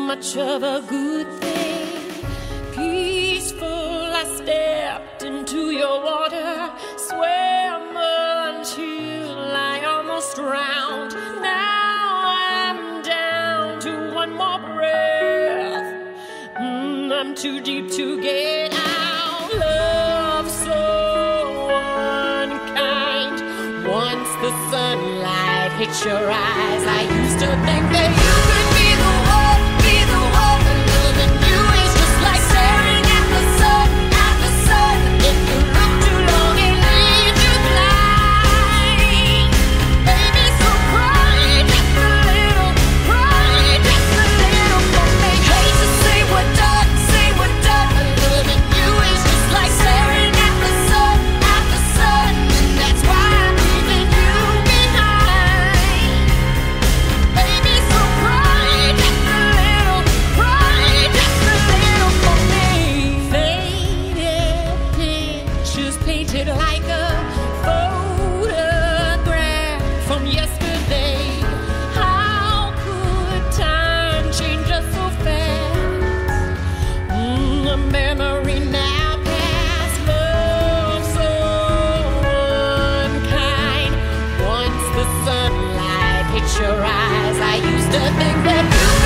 much of a good thing. Peaceful, I stepped into your water, swam until I almost drowned. Now I'm down to one more breath. I'm too deep to get out. Love so unkind. Once the sunlight hits your eyes, I used to think that you could be the one, and loving you is just like staring at the sun, If you look too long, it leaves you blind. Baby, so cry just a little for me. Hate to say what done, but loving you is just like staring at the sun, and that's why I'm leaving you behind. Baby, so cry just a little for me. Faded pictures painted like a photograph from yesterday. How could time change us so fast? A memory now past. Love so unkind. Once the sunlight hits your eyes, I used to think that you